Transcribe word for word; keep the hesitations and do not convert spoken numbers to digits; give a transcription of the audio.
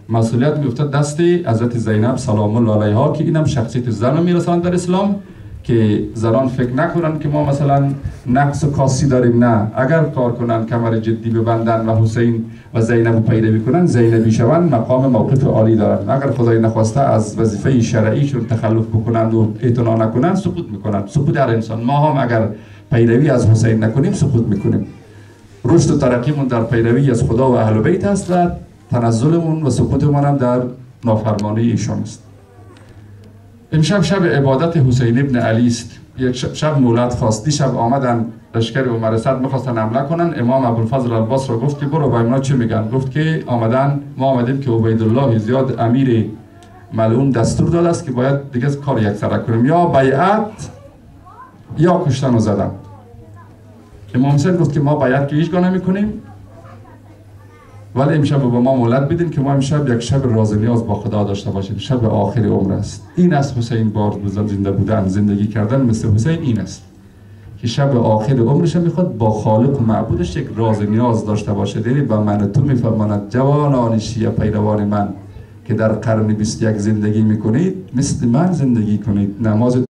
مسئولیت میفته دست حضرت زینب سلام الله علیها که اینم شخصیت زن رو میرساند در اسلام، که زنان فکر نکنن که ما مثلا نقص و کاسی داریم. نه، اگر کار کنن کمر جدی ببندن و حسین و زینب پیروی کنن، زینبی شوند، مقام موقف عالی دارن. اگر خدای نخواسته از وظیفه شرعیشون تخلف بکنند و اعتنا نکنند، سقوط میکنند. سقوط هر انسان. ما هم اگر پیروی از حسین نکنیم سقوط میکنیم. رشد و ترقیمون در پیروی از خدا و اهل بیت است و تنزلمون و سقوطمون هم در نافرمانی ایشان است. امشب شب عبادت حسین ابن علی است. یک شب مولد خواست. دیشب آمدن لشکر عمر صد میخواستن حمله کنن. امام ابوالفضل البصری را گفت که برو با اینا چه میگن. گفت که آمدن، ما آمدیم که عبیدالله زیاد امیر ملعون دستور داده است که باید دیگه کار یکسره کنیم، یا بیعت یا کشتن و زدن. امام حسین گفت که ما بیعت که هیچگاه نمیکنیم، ولی امشب با ما مولد بدین که ما امشب یک شب راز نیاز با خدا داشته باشیم. شب آخر عمر است. این است حسین بار زنده بودن، زندگی کردن مثل حسین این است که شب آخر عمرش میخواد با خالق و معبودش یک راز نیاز داشته باشه. دیدی با من تو میفرماند جوانان شیعه پیروان من که در قرن بیست و یک زندگی میکنید، مثل من زندگی کنید. نماز